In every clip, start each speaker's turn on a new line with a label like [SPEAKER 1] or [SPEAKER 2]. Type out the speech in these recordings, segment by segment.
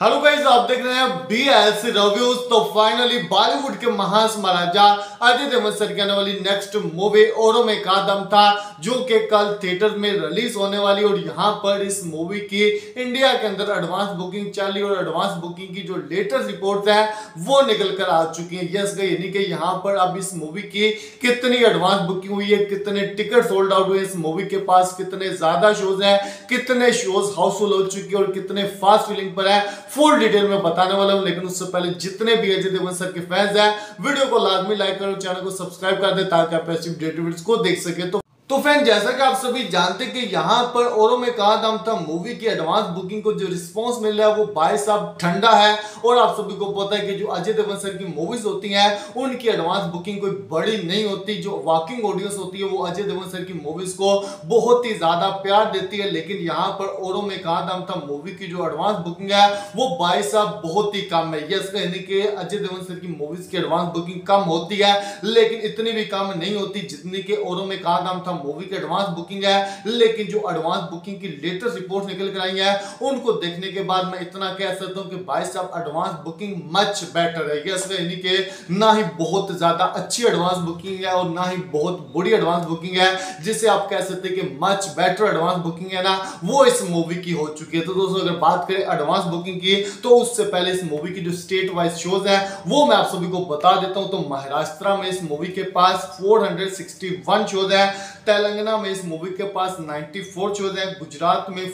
[SPEAKER 1] Hello guys, आप देख रहे हैं BS रिव्यूज। तो फाइनली बॉलीवुड के महान महाराजा अजय देवगन सर की आने वाली नेक्स्ट मूवी औरों में का दम था, जो कि कल थिएटर में रिलीज होने वाली। और यहाँ पर इस मूवी की इंडिया के अंदर एडवांस बुकिंग चली और एडवांस बुकिंग की जो लेटेस्ट रिपोर्ट है वो निकल कर आ चुकी है। यस गई, यानी कि यहाँ पर अब इस मूवी की कितनी एडवांस बुकिंग हुई है, कितने टिकट सोल्ड आउट हुए इस मूवी के पास, कितने ज्यादा शोज हैं, कितने शोज हाउसफुल हो चुके हैं और कितने फास्ट फिलिंग पर है, फुल डिटेल में बताने वाला हूं। लेकिन उससे पहले जितने भी अजय देवगन सर के फैंस हैं, वीडियो को लाजमी लाइक करो, चैनल को सब्सक्राइब कर दे ताकि आप ऐसी वीडियोस को देख सके। तो फ्रेंड, जैसा कि आप सभी जानते हैं कि यहाँ पर औरों में कहा दम था मूवी की एडवांस बुकिंग को जो रिस्पांस मिल रहा है वो भाई साहब ठंडा है। और आप सभी को पता है कि जो अजय देवगन सर की मूवीज होती हैं उनकी एडवांस बुकिंग कोई बड़ी नहीं होती। जो वॉकिंग ऑडियंस होती है वो अजय देवगन सर की मूवीज को बहुत ही ज्यादा प्यार देती है। लेकिन यहाँ पर औरों में कहा दम था मूवी की जो एडवांस बुकिंग है वो भाई साहब बहुत ही कम है। यस, कहने के अजय देवगन सर की मूवीज की एडवांस बुकिंग कम होती है, लेकिन इतनी भी कम नहीं होती जितनी के औरों में कहा दम था मूवी की एडवांस बुकिंग है। लेकिन जो एडवांस बुकिंग की लेटेस्ट रिपोर्ट निकल कर आई है उनको देखने के बाद मैं इतना कह सकता हूं कि भाई साहब एडवांस बुकिंग मच बेटर है। यस, यानी कि ना ही बहुत ज्यादा अच्छी एडवांस बुकिंग है और ना ही बहुत बुरी एडवांस बुकिंग है, जिसे आप कह सकते हैं कि मच बेटर एडवांस बुकिंग है ना, वो इस मूवी की हो चुकी है। तो दोस्तों, अगर बात करें एडवांस बुकिंग की तो उससे पहले इस मूवी की जो स्टेट वाइज शोज है वो मैं आप सभी को बता देता हूं। तो महाराष्ट्र में इस मूवी के पास 461 शोज है, तेलंगाना में इस मूवी के पास 94 शोज है, गुजरात में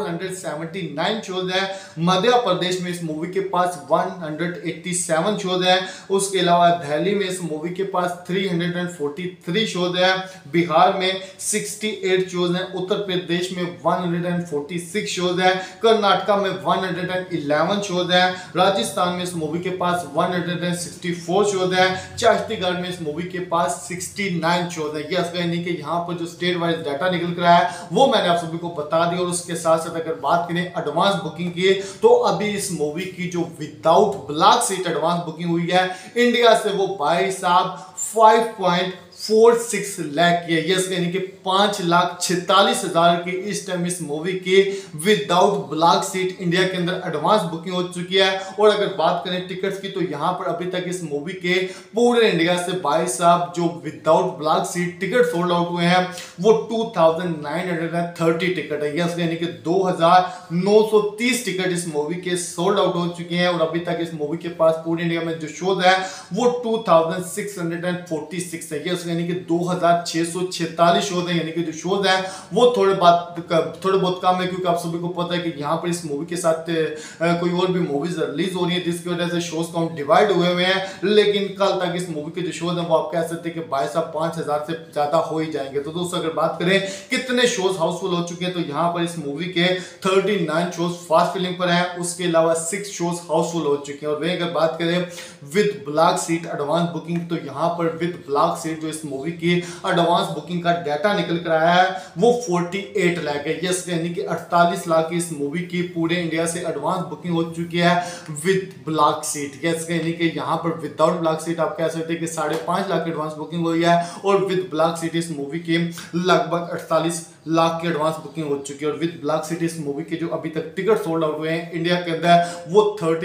[SPEAKER 1] 479 शोज है, मध्य प्रदेश में इस मूवी के पास 187 शोज है, उसके अलावा दिल्ली में इस मूवी के पास 343 शोज है, बिहार में 68 शोज है, उत्तर प्रदेश में 146 शोज है, कर्नाटक में 111 शोज है, राजस्थान में इस मूवी के पास 164 शोज है, छत्तीसगढ़ में इस मूवी के पास 69 शोज है। यस, यानी कि यहाँ पर जो स्टेट वाइज डाटा निकल कर आया है वो मैंने आप सभी को बता दिया। और उसके साथ साथ अगर बात करें एडवांस बुकिंग की तो अभी इस मूवी की जो without block seat advance booking हुई है इंडिया से वो भाई साहब 5.46 लाख की है। यस, यानी कि 5,46,000 की इस टाइम इस मूवी की विदाउट ब्लॉक सीट इंडिया के अंदर एडवांस बुकिंग हो चुकी है। और अगर बात करें टिकट्स की तो यहां पर अभी तक इस मूवी के पूरे इंडिया से भाई साहब जो without block seat ticket sold out हुए हैं वो 2,930 टिकट है। यस, यानी कि 2,930 टिकट इस मूवी के सोल्ड आउट हो चुके हैं। और अभी तक इस मूवी के पास पूरे इंडिया में जो शोज है वो 2,646 है। यस, यानी कि 2,646 शोज है, यानी कि जो शोज है वो थोड़े बहुत कम है, क्योंकि आप सभी को पता है कि यहाँ पर इस मूवी के साथ कोई और भी मूवीज रिलीज हो रही है जिसकी वजह से शोज काउंट डिवाइड हुए हैं। लेकिन कल तक इस मूवी के जो शोज है वो आप कह सकते हैं कि भाई साहब 5,000 से ज्यादा हो ही जाएंगे। तो दोस्तों, अगर बात करें कितने शोज हाउसफुल हो चुके हैं तो यहाँ पर इस मूवी के 39 शोज फास्ट फिलिंग पर है, उसके अलावा 6 शोज हाउसफुल हो चुके हैं। और वहीं अगर बात करें with block seat advance booking तो यहाँ पर विद ब्लॉक सीट जो इस मूवी की एडवांस बुकिंग का डाटा निकल कर आया है वो 48 लाख है। यस, यानी कि 48 लाख की इस मूवी की पूरे इंडिया से एडवांस बुकिंग हो चुकी है विद ब्लॉक सीट। यस, यानी कि यहाँ पर विदाउट ब्लॉक सीट आप कह सकते हैं कि 5.5 लाख एडवांस बुकिंग हुई है और विद ब्लॉक सीट इस मूवी की लगभग 48 लाख की एडवांस बुकिंग हो चुकी है। और विद ब्लॉक सीट इस मूवी के जो अभी तक टिकट सोल्ड आउट हुए हैं इंडिया के अंदर वो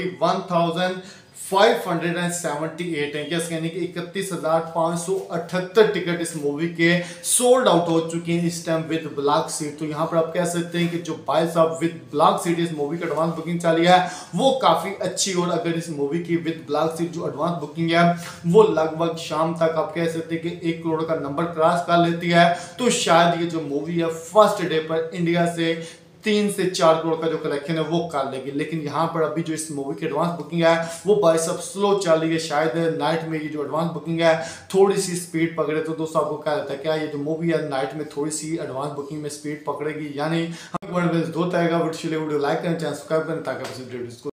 [SPEAKER 1] 31,578 है। यस, यानी कि 31,578 टिकट इस मूवी के सोल्ड आउट हो चुके हैं इस टाइम विद ब्लॉक सीट। तो यहाँ पर आप कह सकते हैं कि जो भाई साहब विद ब्लॉक सीट इस मूवी की एडवांस बुकिंग चली है वो काफी अच्छी। और अगर इस मूवी की विद ब्लॉक सीट जो एडवांस बुकिंग है वो लगभग शाम तक आप कह सकते हैं कि 1 करोड़ का नंबर क्रॉस कर लेती है तो शायद ये जो मूवी है फर्स्ट डे पर इंडिया से 3 से 4 करोड़ का जो कलेक्शन है वो कर लेगी। लेकिन यहाँ पर अभी जो इस मूवी की एडवांस बुकिंग है वो भाई सब स्लो चल रही है। शायद नाइट में ये जो एडवांस बुकिंग है थोड़ी सी स्पीड पकड़े। तो दोस्तों, आपको क्या लगता है, क्या ये जो मूवी है नाइट में थोड़ी सी एडवांस बुकिंग में स्पीड पकड़ेगी या नहीं? हम दो तरह का वीडियो लाइक करें, चैनल सब्सक्राइब करें ताकि